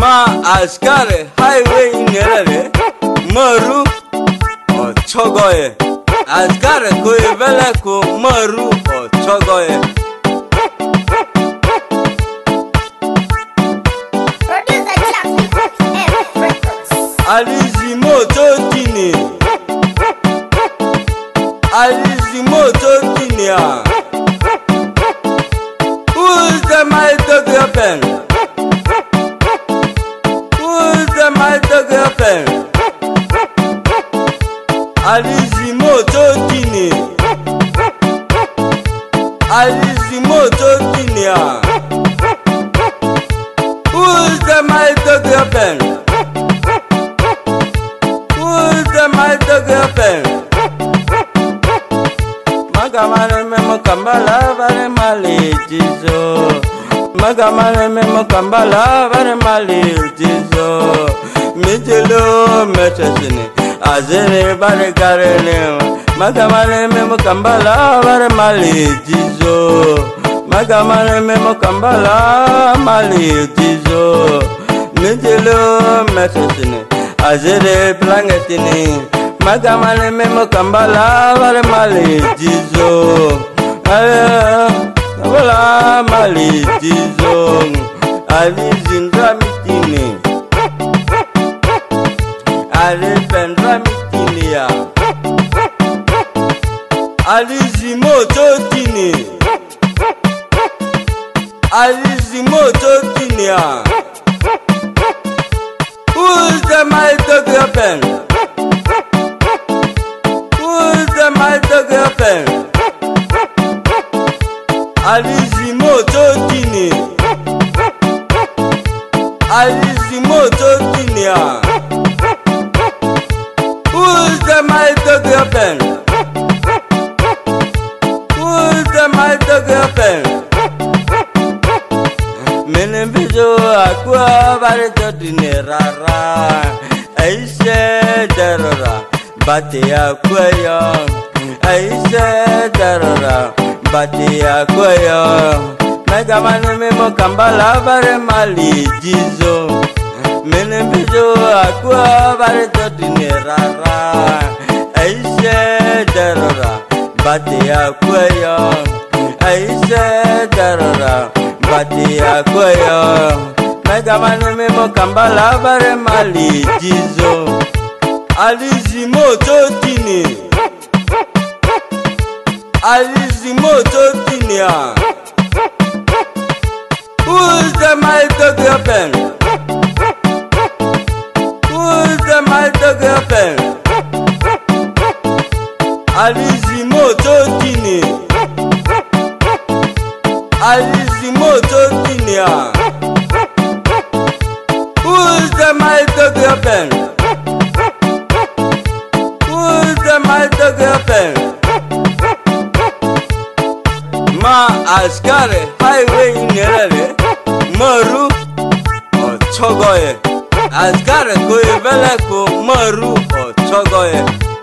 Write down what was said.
Ma askare highway inelele maru o chogoye askare koyevele ko maru o chogoye. Alizimoto tini ya. Who's the mighty girlfriend? Who's the mighty girlfriend? Alizimoto tini ya. Who's the mighty girlfriend? Who's the mighty girlfriend? Magamane me mokambala vare malijizo. Magamane me mokambala vare malijizo. Mijelo metesini azere vare karene. Magamane me mokambala vare malijizo. Magamane me mokambala malijizo. Mijelo metesini azere plangetini. Magamane me mokambala vare malijizo. Wala malijizo. Alizindra mitini. Alipendra mitini ya. Alizimoto tini. Alizimoto tini ya. Who's the mighty girlfriend? Who's the mighty girlfriend? Alizimoto tini ya. Who's the mighty girlfriend? Who's the mighty girlfriend? Mene bijo akwa vare totine rara. Aise darara bate akwa yo. Aise darara bate akwa yo. Magamane me mokambala vare malijizo. Mene bijo akwa vare totine rara. Aise darara bate akwa yo. Aise darara bate akwa yo. Magamane me mokambala vare malijizo. Alizimoto tini ya. Who's the mighty girlfriend? Who's the mighty girlfriend? Alizimoto tini ya. Who's the mighty girlfriend? Who's the mighty girlfriend? Ma askare highway inelele maru o chogoye askare koyevele ko maru o chogoye.